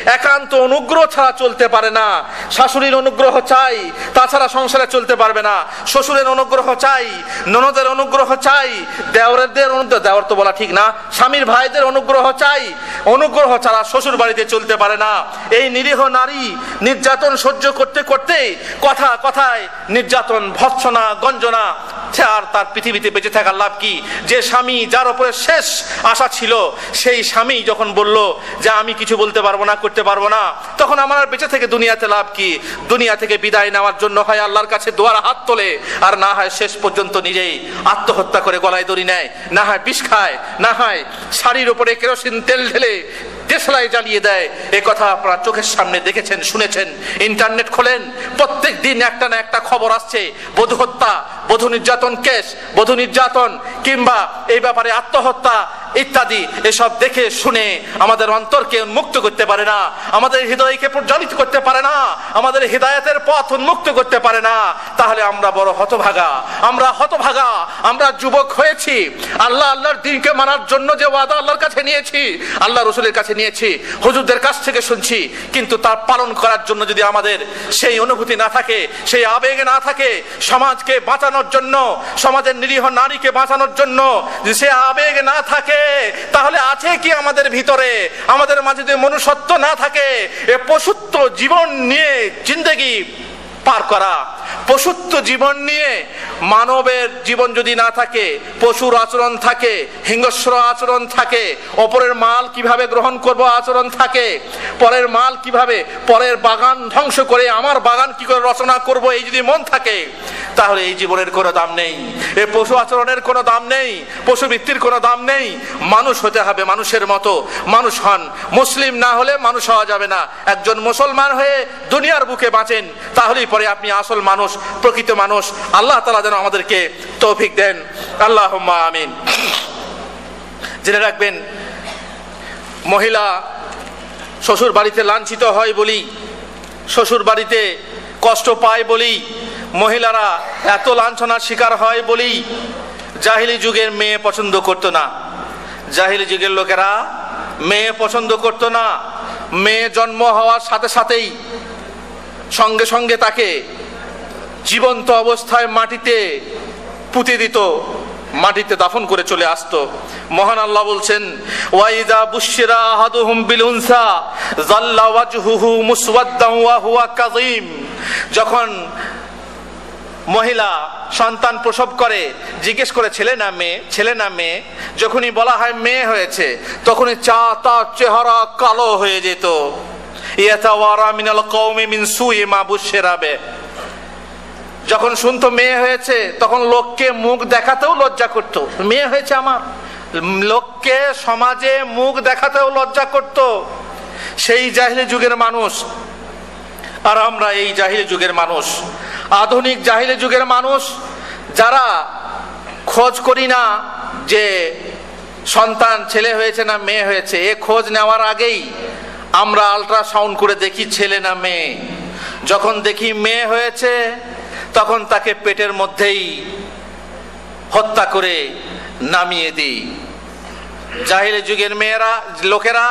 একান্ত অনুগ্রহ ছাড়া চলতে পারে না। শাশুড়ির অনুগ্রহ চাই, তাছাড়া সংসারে চলতে পারবে না। শ্বশুরের অনুগ্রহ চাই, ননদের অনুগ্রহ চাই, দেওরের অনুগ্রহ, দেওর তো বলা ঠিক না, স্বামীর ভাইদের অনুগ্রহ চাই। অনুগ্রহ ছাড়া শ্বশুর বাড়িতে চলতে পারে না। এই নিরীহ নারী নির্যাতন সহ্য করতে করতে কথায় নির্যাতন, ভৎসনা, গঞ্জনা, আর তার পৃথিবীতে বেঁচে থাকার লাভ কি? যে স্বামী যার উপরে শেষ আশা ছিল, সেই স্বামী যখন বলল যে আমি কিছু বলতে পারবো না, করতে পারবো না, তখন আমার আর বেঁচে থেকে দুনিয়াতে লাভ কি? দুনিয়া থেকে বিদায় নেওয়ার জন্য হয় আল্লাহর কাছে দোয়ার হাত তোলে, আর না হয় শেষ পর্যন্ত নিজেই আত্মহত্যা করে গলায় দড়ি নেয়, না হয় বিষ খায়, না হয় শাড়ির উপরে কেরোসিন তেল ঢেলে দেশলাই জ্বালিয়ে দেয়। এ কথা আপনারা চোখের সামনে দেখেছেন, শুনেছেন। ইন্টারনেট খোলেন, প্রত্যেক দিন একটা না একটা খবর আসছে। বধূ হত্যা, বধূ নির্যাতন কেস, বধূ নির্যাতন, কিংবা এই ব্যাপারে আত্মহত্যা ইত্যাদি। এসব দেখে শুনে আমাদের অন্তরকে উন্মুক্ত করতে পারে না, আমাদের হৃদয়কে প্রজ্বলিত করতে পারে না, আমাদের হৃদায়াতের পথ উন্মুক্ত করতে পারে না। তাহলে আমরা বড় হতভাগা, আমরা হতভাগা। আমরা যুবক হয়েছি, আল্লাহর দ্বীনকে মানার জন্য যে ওয়াদা আল্লাহর কাছে নিয়েছি, আল্লাহ রসুলের কাছে নিয়েছি, হুজুরদের কাছ থেকে শুনছি, কিন্তু তার পালন করার জন্য যদি আমাদের সেই অনুভূতি না থাকে, সেই আবেগ না থাকে, সমাজকে বাঁচানোর জন্য, সমাজের নিরীহ নারীকে বাঁচানোর জন্য যদি সে আবেগ না থাকে, তাহলে আছে কি আমাদের ভিতরে? আমাদের মাঝে যদি মনুষ্যত্ব না থাকে, এ পশুত্ব জীবন নিয়ে জিন্দেগি পার করা, পশুত্ব জীবন নিয়ে মানবের জীবন যদি না থাকে, পশুর আচরণ থাকে, হিংস্র আচরণ থাকে, অপরের মাল কিভাবে গ্রহণ করব আচরণ থাকে, পরের মাল কিভাবে, পরের বাগান ধ্বংস করে আমার বাগান কি করে রচনা করব, এই যদি মন থাকে, তাহলে এই জীবনের কোনো দাম নেই, এই পশু আচরণের কোনো দাম নেই, পশুবৃত্তির কোনো দাম নেই। মানুষ হতে হবে, মানুষের মতো মানুষ হন। মুসলিম না হলে মানুষ হওয়া যাবে না। একজন মুসলমান হয়ে দুনিয়ার বুকে বাঁচেন, তাহলেই পরে আপনি আসল মানুষ, প্রকৃত মানুষ। আল্লাহ তাআলা যেন আমাদেরকে তৌফিক দেন, আল্লাহুম্মা আমিন। জেনে রাখবেন, মহিলা শ্বশুর বাড়িতে লাঞ্ছিত হয় বলি, শ্বশুর বাড়িতে কষ্ট পায় বলি, মহিলারা এত লাঞ্ছনার শিকার হয় বলি জাহিলি যুগের মেয়ে পছন্দ করতো না। জাহিলি যুগের লোকেরা মেয়ে পছন্দ করতো না। মেয়ে জন্ম হওয়ার সাথে সাথেই সঙ্গে সঙ্গে তাকে জীবন্ত অবস্থায় মাটিতে পুঁতে দিত, মাটিতে দাফন করে চলে আসতো। মহান আল্লাহ বলছেন, ওয়াইদা বুশিরা আহাদুহুম বিল উনসা যাল্লা ওয়াজহুহু মুসওয়াদ্দান ওয়া হুয়া কাযীম। যখন মহিলা সন্তান প্রসব করে, জিজ্ঞেস করে ছেলে না মেয়ে, ছেলে না মেয়ে, যখনই বলা হয় মেয়ে হয়েছে, তখনই তার চেহারা কালো হয়ে যেত। ইয়াতাওয়ারা মিনাল কওমি মিন সুই মা বুশিরা বে। যখন শুনতো মেয়ে হয়েছে, তখন লোককে মুখ দেখাতেও লজ্জা করত। মেয়ে হয়েছে আমার, লোককে সমাজে মুখ দেখাতেও লজ্জা করত। সেই জাহিলি যুগের মানুষ। আর আমরা এই জাহিলি যুগের মানুষ, আধুনিক জাহিলি যুগের মানুষ, যারা খোঁজ করি না যে সন্তান ছেলে হয়েছে না মেয়ে হয়েছে। এ খোঁজ নেওয়ার আগেই আমরা আল্ট্রাসাউন্ড করে দেখি ছেলে না মেয়ে। যখন দেখি মেয়ে হয়েছে, তখন তাকে পেটের মধ্যেই হত্যা করে নামিয়ে দিই। জাহিলি যুগের লোকেরা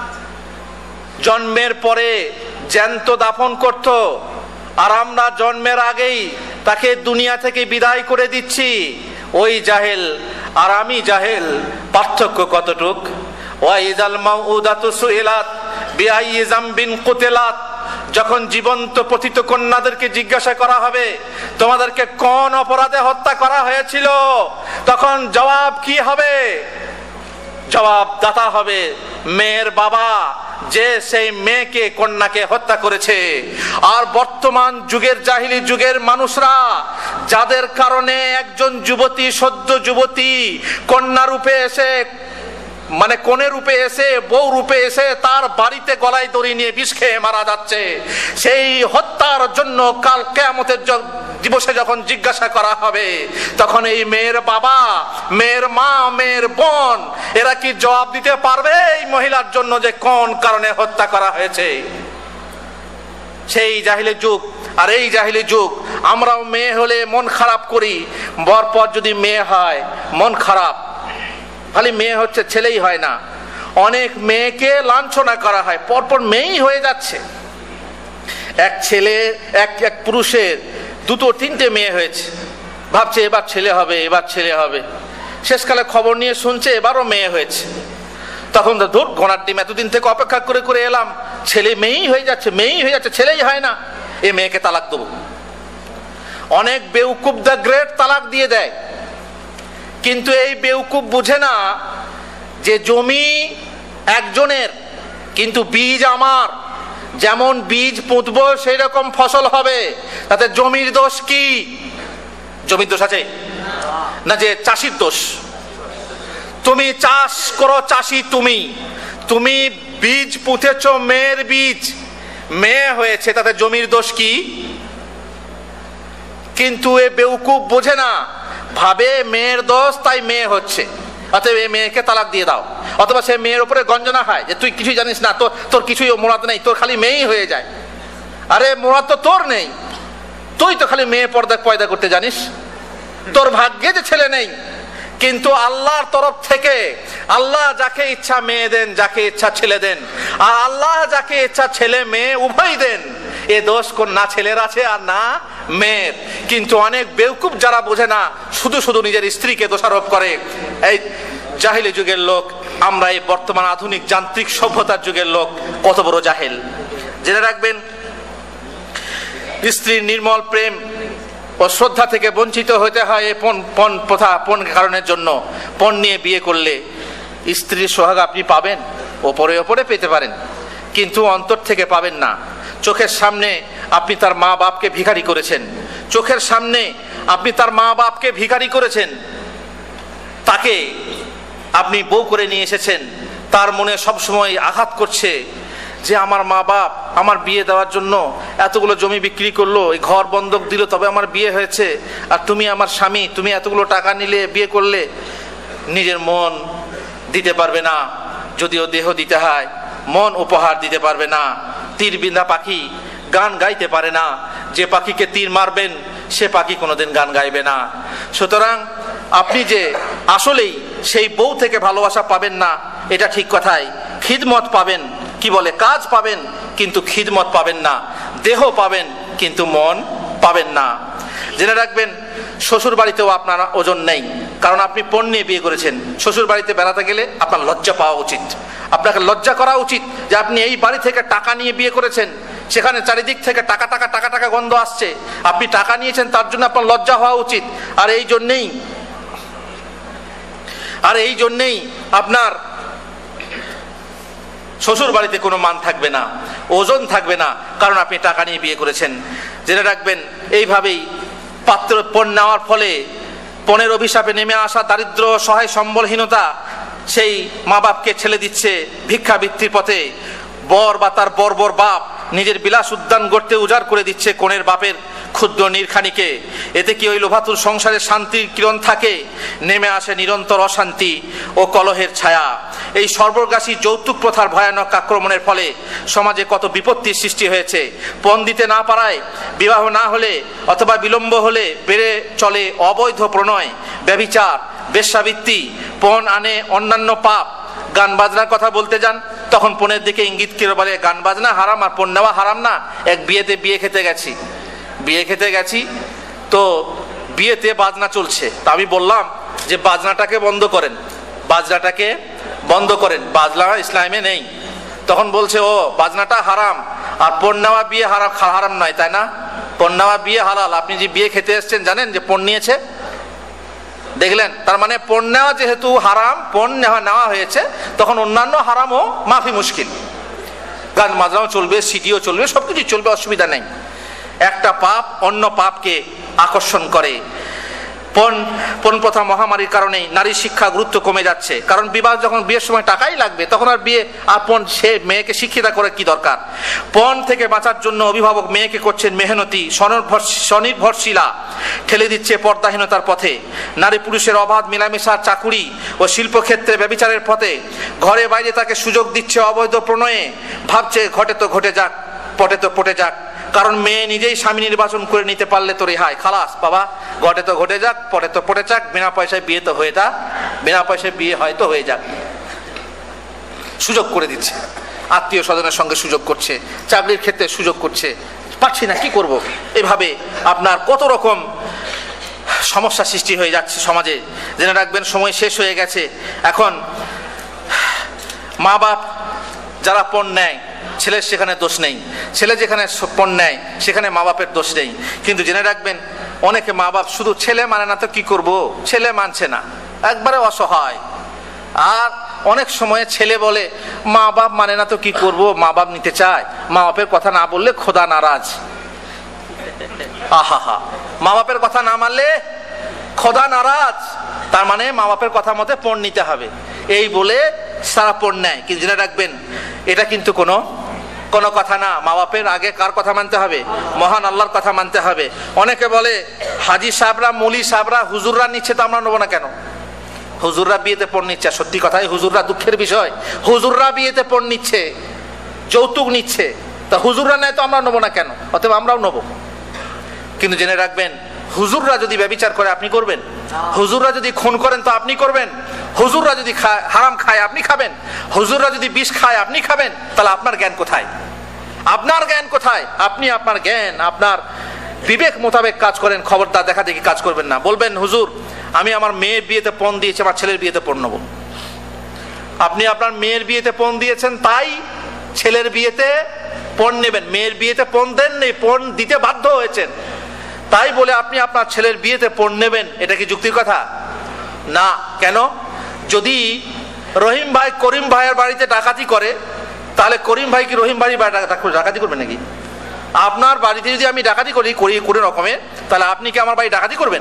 জন্মের পরে জ্যান্ত দাফন করত, আর আমরা জন্মের আগেই তাকে দুনিয়া থেকে বিদায় করে দিচ্ছি। ওই জাহেল আর আমি জাহেল, পার্থক্য কতটুক? ওয়াইদাল মাউউদাতু সুইলাত বিআইয়ি যামবিন কুতিলাত। যখন জীবন্ত পতিত কন্যাদেরকে জিজ্ঞাসা করা হবে, তোমাদেরকে কোন অপরাধে হত্যা করা হয়েছিল, তখন জবাব কি হবে? জবাব দাতা হবে মেয়ের বাবা, যে সেই মেয়েকে, কন্যাকে হত্যা করেছে। আর বর্তমান যুগের জাহিলি যুগের মানুষরা, যাদের কারণে একজন যুবতী, সদ্য যুবতী কন্যা রূপে এসে, মানে কোণে রূপে এসে, বউ রূপে এসে তার বাড়িতে গলায় দড়ি নিয়ে বিষ খেয়ে মারা যাচ্ছে, সেই হত্যার জন্য কাল কিয়ামতের দিবসে যখন জিজ্ঞাসা করা হবে, তখন এই মেয়ের বাবা, মেয়ের মা, মেয়ের বোন, এরা কি জবাব দিতে পারবে এই মহিলার জন্য যে কোন কারণে হত্যা করা হয়েছে? সেই জাহিলি যুগ আর এই জাহিলি যুগ। আমরাও মেয়ে হলে মন খারাপ করি, বরপর যদি মেয়ে হয় মন খারাপ। খালি মেয়ে হচ্ছে, ছেলেই হয় না। অনেক মেয়েকে লাঞ্ছনা করা হয়, পরপর মেয়েই হয়ে যাচ্ছে। এক ছেলে এক পুরুষের দুটো তিনটে মেয়ে হয়েছে, ভাবছে এবার ছেলে হবে, এবার ছেলে হবে। শেষকালে খবর নিয়ে শুনছে এবারও মেয়ে হয়েছে। তখন তো ধুর, ঘোড়ার ডিম, এতদিন থেকে অপেক্ষা করে করে এলাম, ছেলে মেয়েই হয়ে যাচ্ছে, মেয়েই হয়ে যাচ্ছে, ছেলেই হয় না, এ মেয়েকে তালাক দেবো। অনেক বেউকুব দ্য গ্রেট তালাক দিয়ে দেয়, কিন্তু এই বেউকুব বুঝে না যে জমি একজনের, কিন্তু বীজ আমার। যেমন বীজ পুঁতবো সেই রকম ফসল হবে, তাতে জমির দোষ কি? জমির দোষ আছে না যে চাষির দোষ? তুমি চাষ করো, চাষি তুমি, তুমি বীজ পুঁতেছ, মেয়ের বীজ, মেয়ে হয়েছে, তাতে জমির দোষ কি? কিন্তু এ বেউকুব বোঝে না, ভাবে মেয়ের দোষ তাই মেয়ে হচ্ছে, অতএব এই মেয়েকে তালাক দিয়ে দাও। অথবা সে মেয়ের উপরে গঞ্জনা হয় যে তুই কিছুই জানিস না, তোর কিছুই মুরাদ নেই, তোর খালি মেয়েই হয়ে যায়। আরে মুরাদ তো তোর নেই, তুই তো খালি মেয়ে পয়দা করতে জানিস, তোর ভাগ্যে যে ছেলে নেই। কিন্তু আল্লাহর তরফ থেকে আল্লাহ যাকে ইচ্ছা মেয়ে দেন, যাকে ইচ্ছা ছেলে দেন, আর আল্লাহ যাকে ইচ্ছা ছেলে মেয়ে উভয় দেন। এ দোষ কোন না ছেলের আছে আর না মেয়ের। কিন্তু অনেক বেউকুব যারা বোঝে না, শুধু শুধু নিজের স্ত্রীকে দোষারোপ করে। এই জাহিলি যুগের লোক, আমরা এই বর্তমান আধুনিক যান্ত্রিক সভ্যতার যুগের লোক কত বড় জাহেল। জেনে রাখবেন, স্ত্রীর নির্মল প্রেম ও শ্রদ্ধা থেকে বঞ্চিত হতে হয় এই পণ প্রথা, পণ কারণের জন্য। পণ নিয়ে বিয়ে করলে স্ত্রীর সোহাগ আপনি পাবেন, ওপরে ওপরে পেতে পারেন, কিন্তু অন্তর থেকে পাবেন না। চোখের সামনে আপনি তার মা বাপকে ভিখারি করেছেন, চোখের সামনে আপনি তার মা বাপকে ভিখারি করেছেন, তাকে আপনি বউ করে নিয়ে এসেছেন, তার মনে সবসময় আঘাত করছে যে আমার মা বাপ আমার বিয়ে দেওয়ার জন্য এতগুলো জমি বিক্রি করলো, এই ঘর বন্ধক দিল, তবে আমার বিয়ে হয়েছে, আর তুমি আমার স্বামী, তুমি এতগুলো টাকা নিলে, বিয়ে করলে। নিজের মন দিতে পারবে না, যদিও দেহ দিতে হয়, মন উপহার দিতে পারবে না। তীর বিঁধা পাখি গান গাইতে পারে না, যে পাখিকে তীর মারবেন সে পাখি কোনোদিন গান গাইবে না। সুতরাং আপনি যে আসলেই সেই বউ থেকে ভালোবাসা পাবেন না, এটা ঠিক কথাই। খিদমত পাবেন, কি বলে, কাজ পাবেন, কিন্তু খিদমত পাবেন না। দেহ পাবেন, কিন্তু মন পাবেন না। জেনে রাখবেন, শ্বশুর বাড়িতেও আপনার ওজন নেই, কারণ আপনি পণ নিয়ে বিয়ে করেছেন। শ্বশুর বাড়িতে বেড়াতে গেলে আপনার লজ্জা পাওয়া উচিত, আপনাকে লজ্জা করা উচিত যে আপনি এই বাড়ি থেকে টাকা নিয়ে বিয়ে করেছেন, সেখানে চারিদিক থেকে টাকা টাকা টাকা টাকা গন্ধ আসছে, আপনি টাকা নিয়েছেন, তার জন্য আপনার লজ্জা হওয়া উচিত। আর এই জন্যেই আপনার শ্বশুর বাড়িতে কোনো মান থাকবে না, ওজন থাকবে না, কারণ আপনি টাকা নিয়ে বিয়ে করেছেন। জেনে রাখবেন, এইভাবেই পাত্র পণ নেওয়ার ফলে পণের অভিশাপে নেমে আসা দারিদ্র, সহায় সম্বলহীনতা সেই মা বাপকে ছেলে দিচ্ছে ভিক্ষাবৃত্তির পথে। বর বা তার বর্বর বাপ নিজের বিলাস উদ্যান গড়তে উজাড় করে দিচ্ছে কনের বাপের ক্ষুদ্র নির্খানিকে। এতে কি ওই লোভাতুর সংসারে শান্তির কিরণ থাকে? নেমে আসে নিরন্তর অশান্তি ও কলহের ছায়া। এই সর্বগ্রাসী যৌতুক প্রথার ভয়ানক আক্রমণের ফলে সমাজে কত বিপত্তির সৃষ্টি হয়েছে। পণ দিতে না পারায়, বিবাহ না হলে অথবা বিলম্ব হলে বেড়ে চলে অবৈধ প্রণয়, ব্যভিচার, বেশ্যাবৃত্তি। পণ আনে অন্যান্য পাপ। গান বাজনার কথা বলতে যান, তখন পণের দিকে ইঙ্গিত করে বলে গান বাজনা হারাম আর পণ নেওয়া হারাম না। এক বিয়েতে বিয়ে খেতে গেছি তো বিয়েতে বাজনা চলছে, তা আমি বললাম যে বাজনাটাকে বন্ধ করেন, বাজনা ইসলামে নেই। তখন বলছে ও বাজনাটা হারাম আর পণ নেওয়া বিয়ে হারাম নয়, তাই না? পণ নেওয়া বিয়ে হালাল। আপনি যে বিয়ে খেতে এসছেন জানেন যে পণ নিয়েছে? দেখলেন, তার মানে পণ নেওয়া যেহেতু হারাম, পণ নেওয়া হয়েছে, তখন অন্যান্য হারামও মাফি মুশকিল। গান বাজনাও চলবে, সিডিও চলবে, সবকিছু চলবে, অসুবিধা নেই। একটা পাপ অন্য পাপকে আকর্ষণ করে। পণ প্রথা মহামারীর কারণেই নারীর শিক্ষা গুরুত্ব কমে যাচ্ছে। কারণ বিবাহ যখন বিয়ের সময় টাকাই লাগবে, তখন আর বিয়ে আর পণ, সে মেয়েকে শিক্ষিতা করে কি দরকার? পণ থেকে বাঁচার জন্য অভিভাবক মেয়েকে করছেন মেহনতি, স্বনির্ভরশীলা, ঠেলে দিচ্ছে পর্দাহীনতার পথে। নারী পুরুষের অবাধ মেলামেশার, চাকুরি ও শিল্পক্ষেত্রে ব্যভিচারের পথে। ঘরে বাইরে তাকে সুযোগ দিচ্ছে অবৈধ প্রণয়ে। ভাবছে ঘটে তো ঘটে যাক, পটে তো পটে যাক। কারণ মেয়ে নিজেই স্বামী নির্বাচন করে নিতে পারলে তো রেহাই, খালাস বাবা, ঘটে তো ঘটে যাক, পটে তো পটে যাক, বিনা পয়সায় বিয়ে তো হয়ে যাক, বিনা পয়সায় বিয়ে হয়তো হয়ে যাক। সুযোগ করে দিচ্ছে, আত্মীয় স্বজনের সঙ্গে সুযোগ করছে, চাকরির ক্ষেত্রে সুযোগ করছে, পাচ্ছি না কি করব। এভাবে আপনার কত রকম সমস্যা সৃষ্টি হয়ে যাচ্ছে সমাজে। জেনে রাখবেন সময় শেষ হয়ে গেছে। এখন মা বাপ যারা পণ নেয়, ছেলের সেখানে দোষ নেই, ছেলে যেখানে পণ নেয় সেখানে মা বাপের দোষ নেই। কিন্তু জেনে রাখবেন অনেকে মা বাপ শুধু ছেলে মানে না তো কি করব, ছেলে মানছে না, একবারে অসহায়। আর অনেক সময় ছেলে বলে মা বাপ মানে না তো কি করব, মা বাপ নিতে চায়, মা বাপের কথা না বললে খোদা নারাজ। আহা, মা বাপের কথা না মানলে খোদা নারাজ, তার মানে মা বাপের কথা মতে পণ নিতে হবে, এই বলে সারা পণ নেয়। কিন্তু জেনে রাখবেন এটা কিন্তু কোনো কথা না। মা বাপের আগে কার কথা মানতে হবে? মহান আল্লাহর কথা মানতে হবে। অনেকে বলে হাজি সাহেবরা, মৌলী সাহেবরা, হুজুররা নিচ্ছে তো আমরা নেবো না কেন? হুজুররা বিয়েতে পণ নিচ্ছে, সত্যি কথাই হুজুররা, দুঃখের বিষয়, হুজুররা বিয়েতে পণ নিচ্ছে, যৌতুক নিচ্ছে, তা হুজুররা নেয় তো আমরা নেবো না কেন? অতএব আমরাও নেবো। কিন্তু জেনে রাখবেন হুজুররা যদি ব্যভিচার করে আপনি করবেন, হুজুররা যদি খুন করেন তো আপনি করবেন, হুজুররা যদি হারাম খায় আপনি খাবেন, হুজুররা যদি বিষ খায় আপনি খাবেন, তাহলে আপনার জ্ঞান কোথায়? আপনার জ্ঞান কোথায়? আপনি আপনার জ্ঞান আপনার বিবেক মোতাবেক কাজ করেন, খবরদার দেখা দেখি কাজ করবেন না। বলবেন হুজুর আমি আমার মেয়ের বিয়েতে পণ দিয়েছি, আমার ছেলের বিয়েতে পণ নেবো। আপনি আপনার মেয়ের বিয়েতে পণ দিয়েছেন তাই ছেলের বিয়েতে পণ নেবেন, মেয়ের বিয়েতে পণ দেন নেই, পণ দিতে বাধ্য হয়েছেন তাই বলে আপনি আপনার ছেলের বিয়েতে পণ নেবেন, এটা কি যুক্তির কথা? না। কেন? যদি রহিম ভাই করিম ভাইয়ের বাড়িতে ডাকাতি করে, তাহলে করিম ভাই কি রহিম ভাই ডাকাতি করবেন নাকি? আপনার বাড়িতে যদি আমি ডাকাতি করি কোনো রকমে, তাহলে আপনি কি আমার বাড়ি ডাকাতি করবেন?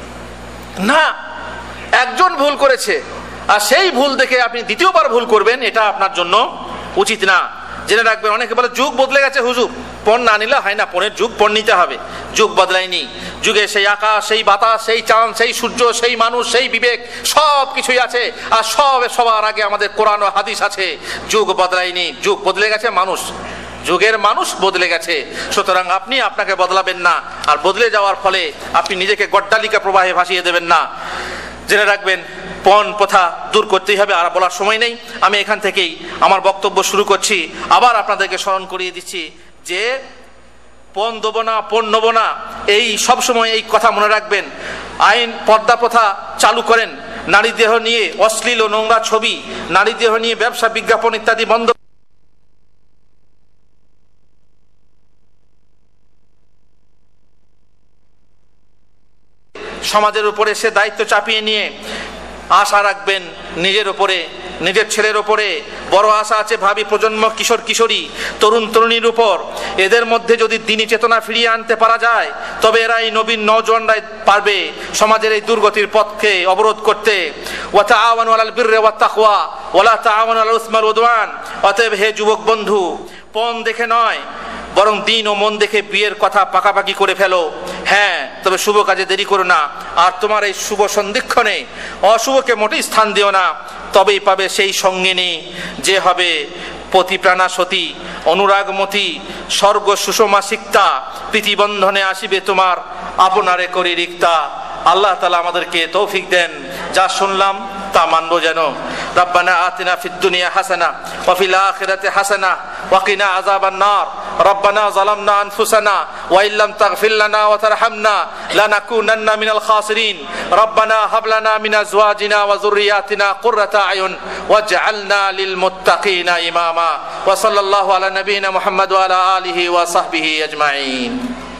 না। একজন ভুল করেছে আর সেই ভুল দেখে আপনি দ্বিতীয়বার ভুল করবেন, এটা আপনার জন্য উচিত না। জেনে রাখবেন অনেকে বলে যুগ বদলে গেছে হুজুর, পণ না নিলে হয় না, পণের যুগ, পণ নিতে হবে। যুগ বদলায়নি, যুগে সেই আকাশ, সেই বাতাস, সেই চাঁদ, সেই সূর্য, সেই মানুষ, সেই বিবেক, সব কিছুই আছে। আর সবার আগে আমাদের কোরআন ও হাদিস আছে। যুগ বদলায়নি, যুগ বদলে গেছে, মানুষ, যুগের মানুষ বদলে গেছে। সুতরাং আপনি আপনাকে বদলাবেন না, আর বদলে যাওয়ার ফলে আপনি নিজেকে গড্ডালিকা প্রবাহে ভাসিয়ে দেবেন না। জেনে রাখবেন পণ প্রথা দূর করতেই হবে। আর বলার সময় নেই, আমি এখান থেকেই আমার বক্তব্য শুরু করছি। আবার আপনাদেরকে স্মরণ করিয়ে দিচ্ছি যে পণ দেবো না, পণ নেবো না, এই সবসময় এই কথা মনে রাখবেন। আইন পর্দা প্রথা চালু করেন, নারী দেহ নিয়ে অশ্লীল ও নোংরা ছবি, নারী দেহ নিয়ে ব্যবসা বিজ্ঞাপন ইত্যাদি বন্ধ। সমাজের উপরে সে দায়িত্ব চাপিয়ে নিয়ে আশা রাখবেন নিজের উপরে, নিজের ছেলের উপরে। বড় আশা আছে ভাবি প্রজন্ম, কিশোর কিশোরী, তরুণ তরুণীর উপর। এদের মধ্যে যদি দ্বীনি চেতনা ফিরিয়ে আনতে পারা যায়, তবে এরা এই নবীন নওজওয়ানরাই পারবে সমাজের এই দুর্গতির পথকে অবরোধ করতে। ওয়া তাআওয়ানু আলাল বিররি ওয়াত তাকওয়া ওয়া লা তাআওয়ানু আলাল ইসমি ওয়াল উদওয়ান। অতএব হে যুবক বন্ধু, পণ দেখে নয় বরং দিন ও মন দেখে বিয়ের কথা পাকাপাকি করে ফেলো। হ্যাঁ, তবে শুভ কাজে দেরি করো না। আর তোমার এই শুভ সন্ধিক্ষণে অশুভকে মোটেই স্থান দিও না, তবেই পাবে সেই সঙ্গিনী যে হবে পতিপ্রাণা সতী, অনুরাগমতী, স্বর্গ সুষমা সিক্তা। প্রীতিবন্ধনে আসিবে তোমার আপনারে করি রিক্তা। আল্লাহ তাআলা আমাদেরকে তৌফিক দেন, যা শুনলাম তা মানবো যেন। রব্বানা আতিনা ফিদ দুনিয়া হাসানা ওয়া ফিল আখিরাতি হাসানা ওয়া কিনা আযাবান নার। রব্বানা যালামনা আনফুসানা ওয়া ইল্লাম তাগফির লানা ওয়া তারহামনা লানাকুনান্না মিনাল খাসিরিন। রব্বানা হাব লানা মিন আজওয়াজিনা ওয়া যুররিয়াতিনা কুররাতা আয়ুন ওয়াজআলনা লিল মুত্তাকিনা ইমামা। ওয়া সাল্লাল্লাহু আলা নবিয়িনা মুহাম্মদ ওয়া আলা আলিহি ওয়া সাহবিহি আজমাইন।